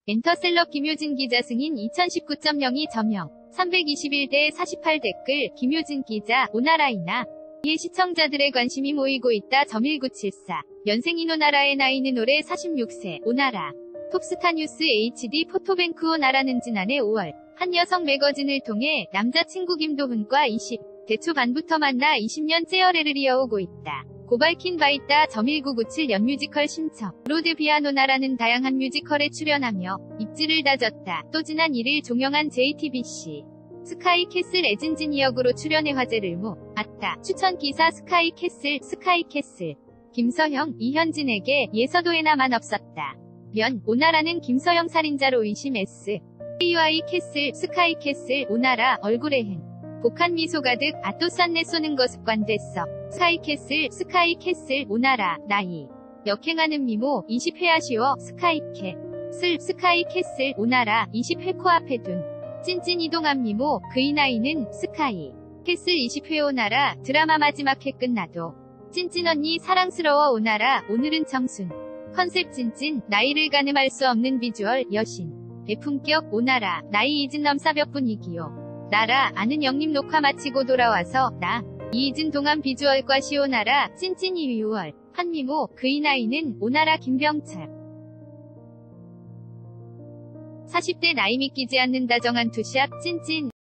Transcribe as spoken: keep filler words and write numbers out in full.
엔터셀럽 김효진 기자 승인 이천십구 점 영이 점영 삼백이십일 대 사십팔 댓글 김효진 기자 오나라이나 이에 시청자들의 관심이 모이고 있다. 일구칠사 연생인 오나라의 나이는 올해 사십육 세. 오나라 톱스타뉴스 에이치디 포토뱅크 오나라는 지난해 오월 한 여성 매거진을 통해 남자친구 김도훈과 이십 대 초반부터 만나 이십 년째 열애를 이어오고 있다. 고 밝힌 바 있다. 일구구칠 연 뮤지컬 심청으로 데뷔한 오나라는 다양한 뮤지컬에 출연하며 입지를 다졌다. 또 지난 일 일 종영한 제이티비씨 스카이캐슬 애진진이 역으로 출연해 화제를 모았다. 추천 기사 스카이캐슬 스카이캐슬 김서형, 이현진에게 예서도에나만 없었다. 면 오나라는 김서형 살인자로 의심 S 케이와이 캐슬 스카이캐슬 오나라 얼굴에 행 복한 미소 가득 아또싼내 쏘는 거 습관됐어. 스카이캐슬 스카이캐슬 오나라 나이 역행하는 미모 이십 회 아쉬워 스카이캐 슬 스카이캐슬 오나라 이십 회 코앞에 둔 찐찐 이동한 미모 그의 나이는 스카이 캐슬 이십 회 오나라 드라마 마지막 회 끝나도 찐찐 언니 사랑스러워 오나라 오늘은 청순 컨셉 찐찐 나이를 가늠할 수 없는 비주얼 여신 애품격 오나라 나이 잊은 넘사벽 분위기요. 나라 아는 영림 녹화 마치고 돌아와서 나 이익은 동안 비주얼과 시오나라 찐찐 이유월 한미모 그의 나이는 오나라 김병철 사십 대 나이 믿기지 않는 다정한 투샷 찐찐